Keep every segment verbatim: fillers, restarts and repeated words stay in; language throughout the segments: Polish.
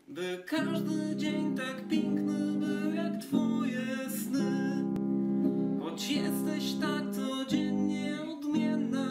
by każdy dzień tak piękny był jak twoje sny. Choć jesteś tak codziennie odmienna.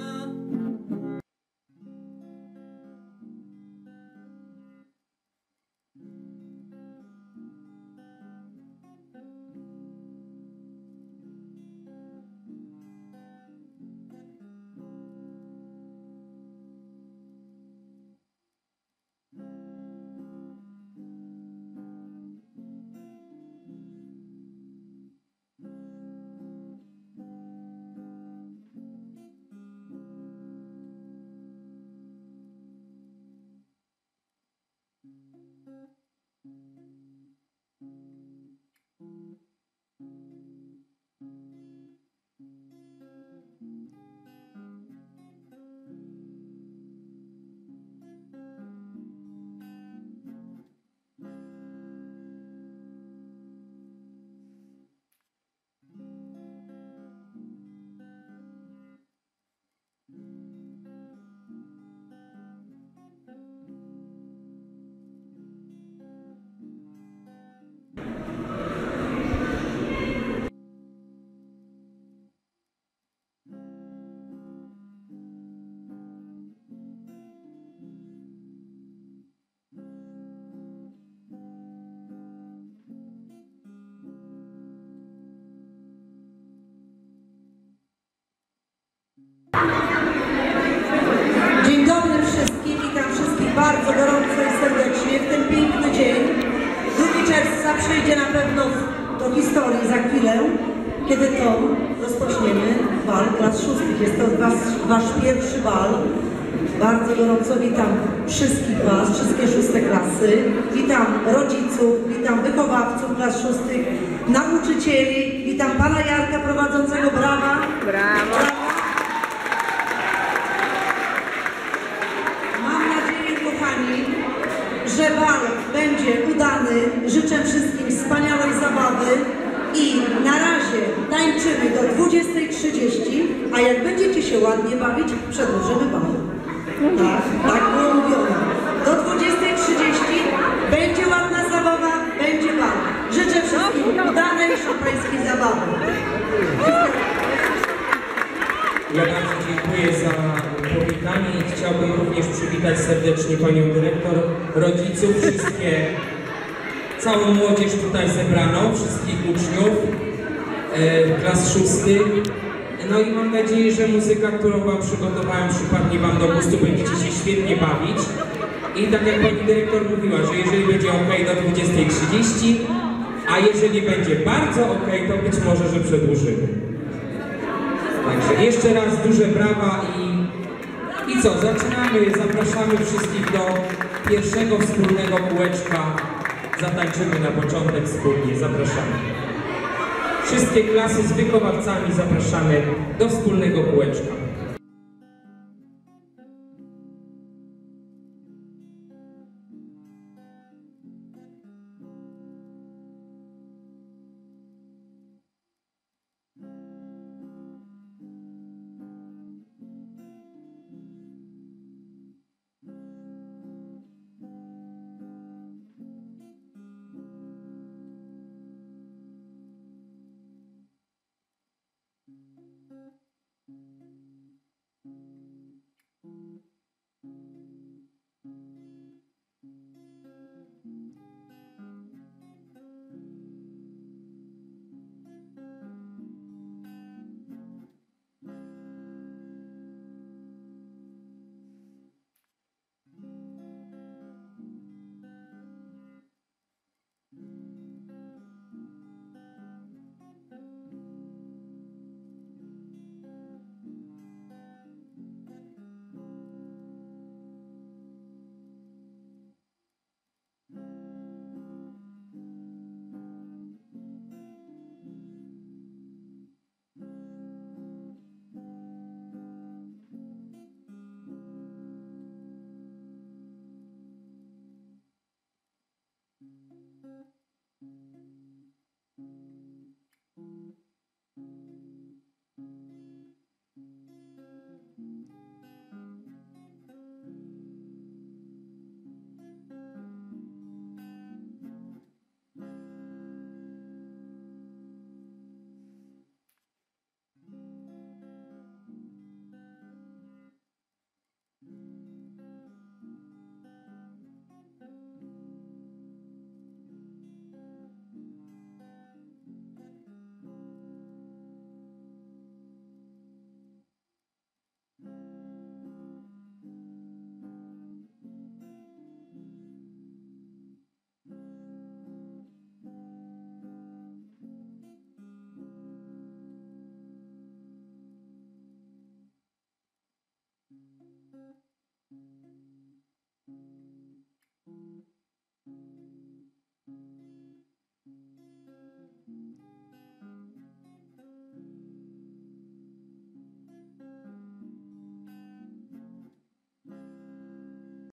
Dzień dobry wszystkim, witam wszystkich bardzo gorąco i serdecznie w ten piękny dzień. drugiego czerwca przejdzie na pewno do historii za chwilę, kiedy to rozpoczniemy bal klas szóstych. Jest to wasz, wasz pierwszy bal. Bardzo gorąco witam wszystkich was, wszystkie szóste klasy. Witam rodziców, witam wychowawców klas szóstych, nauczycieli, witam pana Jarka prowadzącego. Brawa! Brawo! Że bal będzie udany. Życzę wszystkim wspaniałej zabawy i na razie tańczymy do dwudziestej trzydzieści, a jak będziecie się ładnie bawić, przedłużymy bal. Tak, tak było mówione. Do dwudziestej trzydzieści będzie ładna zabawa, będzie bal. Życzę wszystkim udanej szampańskiej zabawy. Ja bardzo dziękuję za powitanie i chciałbym również przywitać serdecznie panią dyrektor, rodziców, wszystkie, całą młodzież tutaj zebraną, wszystkich uczniów e, klas szóstych. No i mam nadzieję, że muzyka, którą wam przygotowałem, przypadnie wam do gustu, będziecie się świetnie bawić. I tak jak pani dyrektor mówiła, że jeżeli będzie ok do dwudziestej trzydzieści, a jeżeli będzie bardzo ok, to być może, że przedłużymy. Także jeszcze raz duże brawa i, i co, zaczynamy, zapraszamy wszystkich do pierwszego wspólnego kółeczka. Zatańczymy na początek wspólnie, zapraszamy. Wszystkie klasy z wychowawcami zapraszamy do wspólnego kółeczka.